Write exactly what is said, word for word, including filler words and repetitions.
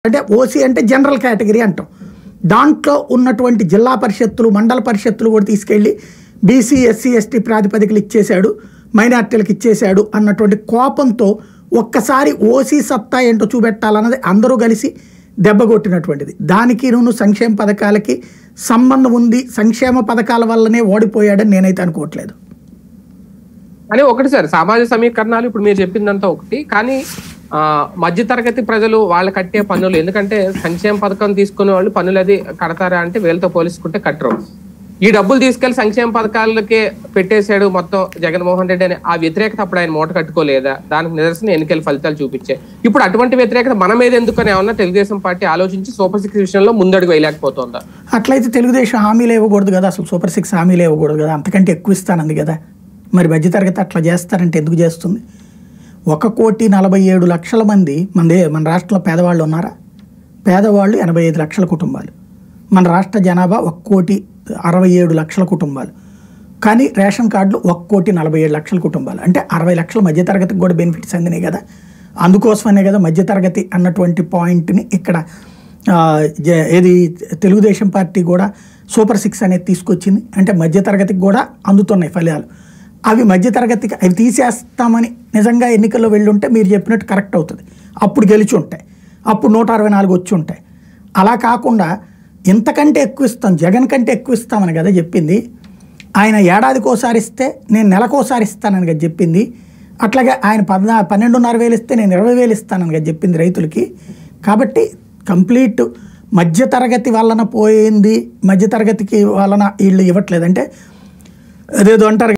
అంటే ఓసీ అంటే general category అంటాం. దాంట్లో ఉన్నటువంటి జిల్లా పరిషత్తులు మండల పరిషత్తులు కూడా తీసుకెళ్ళి బీసీ ఎస్సీ ఎస్టీ ప్రాతిపదికలు ఇచ్చేశాడు, మైనార్టీలకు ఇచ్చేశాడు అన్నటువంటి కోపంతో ఒక్కసారి ఓసీ సత్తా ఏంటో చూపెట్టాలన్నది అందరూ కలిసి దెబ్బకొట్టినటువంటిది. దానికి నువ్వు సంక్షేమ పథకాలకి సంబంధం ఉంది, సంక్షేమ పథకాల వల్లనే ఓడిపోయాడని నేనైతే అనుకోవట్లేదు. కానీ ఒకటి సార్, సామాజిక సమీకరణాలు ఇప్పుడు మీరు చెప్పిందంతా ఒకటి, కానీ మధ్యతరగతి ప్రజలు వాళ్ళు కట్టే పన్నులు, ఎందుకంటే సంక్షేమ పథకం తీసుకునే వాళ్ళు పన్నులు అది కడతారా అంటే వీళ్ళతో పోల్చుకుంటే కట్టరు. ఈ డబ్బులు తీసుకెళ్లి సంక్షేమ పథకాలకే పెట్టేశాడు మొత్తం జగన్మోహన్ రెడ్డి అని ఆ వ్యతిరేకత అప్పుడు ఆయన మూట కట్టుకోలేదా? దానికి నిదర్శనం ఎన్నికల ఫలితాలు చూపించాయి. ఇప్పుడు అటువంటి వ్యతిరేకత మన మీద ఎందుకని ఏమన్నా తెలుగుదేశం పార్టీ ఆలోచించి సూపర్ సిక్స్ విషయంలో ముందడుగు వేయలేకపోతుందా? అట్లయితే తెలుగుదేశం హామీలు ఇవ్వకూడదు కదా, అసలు సూపర్ సిక్స్ హామీలు ఇవ్వకూడదు కదా, అంతకంటే ఎక్కువ ఇస్తానంది కదా. మరి మధ్యతరగతి అట్లా చేస్తారంటే ఎందుకు చేస్తుంది? ఒక కోటి నలభై ఏడు లక్షల మంది మనదే మన రాష్ట్రంలో పేదవాళ్ళు ఉన్నారా? పేదవాళ్ళు ఎనభై ఐదు లక్షల కుటుంబాలు. మన రాష్ట్ర జనాభా ఒక కోటి అరవై ఏడు లక్షల కుటుంబాలు, కానీ రేషన్ కార్డులు ఒక కోటి నలభై ఏడు లక్షల కుటుంబాలు. అంటే అరవై లక్షల మధ్యతరగతికి కూడా బెనిఫిట్స్ అందినాయి కదా. అందుకోసమనే కదా మధ్యతరగతి అన్నటువంటి పాయింట్ని ఇక్కడ ఏది తెలుగుదేశం పార్టీ కూడా సూపర్ సిక్స్ అనేది తీసుకొచ్చింది. అంటే మధ్యతరగతికి కూడా అందుతున్నాయి ఫలితాలు. అవి మధ్యతరగతికి అవి తీసేస్తామని నిజంగా ఎన్నికల్లో వెళ్ళుంటే మీరు చెప్పినట్టు కరెక్ట్ అవుతుంది, అప్పుడు గెలిచి ఉంటాయి, అప్పుడు నూట అరవై నాలుగు వచ్చి ఉంటాయి. అలా కాకుండా ఇంతకంటే ఎక్కువ ఇస్తాం, జగన్ కంటే ఎక్కువ ఇస్తామని కదా చెప్పింది. ఆయన ఏడాదికోసారి ఇస్తే నేను నెలకోసారి ఇస్తానని కదా చెప్పింది. అట్లాగే ఆయన పద్నా పన్నెండున్నర వేలు ఇస్తే నేను ఇరవై వేలు ఇస్తానని కదా చెప్పింది రైతులకి. కాబట్టి కంప్లీట్ మధ్యతరగతి వలన పోయింది, మధ్యతరగతికి వలన వీళ్ళు ఇవ్వట్లేదంటే అదేదో అంటారు